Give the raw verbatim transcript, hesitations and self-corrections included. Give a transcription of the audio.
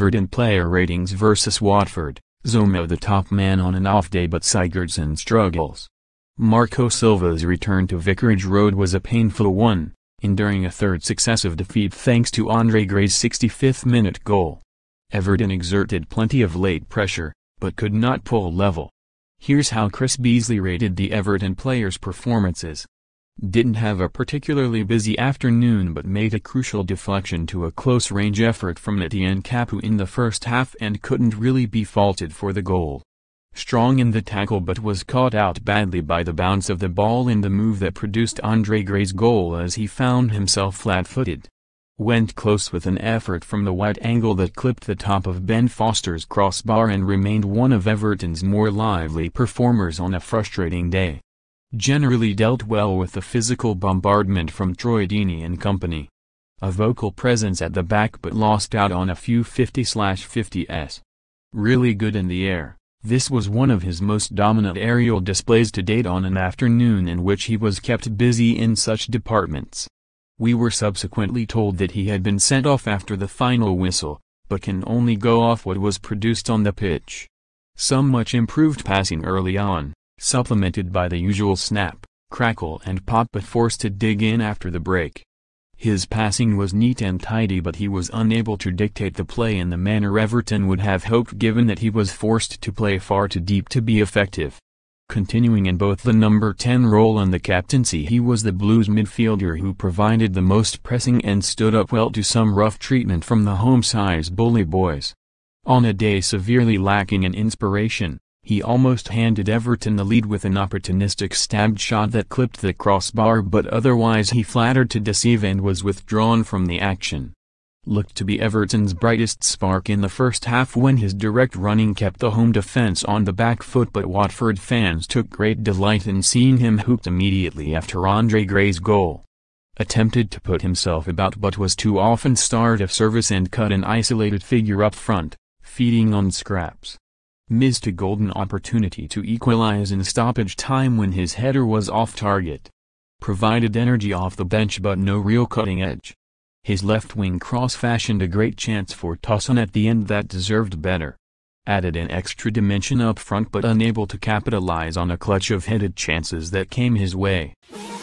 Everton player ratings versus Watford. Zouma the top man on an off day, but Sigurdsson struggles. Marco Silva's return to Vicarage Road was a painful one, enduring a third successive defeat thanks to Andre Gray's sixty-fifth minute goal. Everton exerted plenty of late pressure, but could not pull level. Here's how Chris Beesley rated the Everton players' performances. Didn't have a particularly busy afternoon, but made a crucial deflection to a close-range effort from Etienne Capoue in the first half and couldn't really be faulted for the goal. Strong in the tackle, but was caught out badly by the bounce of the ball in the move that produced Andre Gray's goal as he found himself flat-footed. Went close with an effort from the wide angle that clipped the top of Ben Foster's crossbar and remained one of Everton's more lively performers on a frustrating day. Generally dealt well with the physical bombardment from Troy Deeney and company. A vocal presence at the back, but lost out on a few fifty fifties. Really good in the air. This was one of his most dominant aerial displays to date on an afternoon in which he was kept busy in such departments. We were subsequently told that he had been sent off after the final whistle, but can only go off what was produced on the pitch. Some much improved passing early on, supplemented by the usual snap, crackle and pop, but forced to dig in after the break. His passing was neat and tidy, but he was unable to dictate the play in the manner Everton would have hoped, given that he was forced to play far too deep to be effective. Continuing in both the number ten role and the captaincy, he was the Blues midfielder who provided the most pressing and stood up well to some rough treatment from the home-side's bully boys. On a day severely lacking in inspiration, he almost handed Everton the lead with an opportunistic stabbed shot that clipped the crossbar, but otherwise he flattered to deceive and was withdrawn from the action. Looked to be Everton's brightest spark in the first half when his direct running kept the home defence on the back foot, but Watford fans took great delight in seeing him hooked immediately after Andre Gray's goal. Attempted to put himself about, but was too often starved of service and cut an isolated figure up front, feeding on scraps. Missed a golden opportunity to equalise in stoppage time when his header was off target. Provided energy off the bench, but no real cutting edge. His left-wing cross fashioned a great chance for Tosun at the end that deserved better. Added an extra dimension up front, but unable to capitalise on a clutch of headed chances that came his way.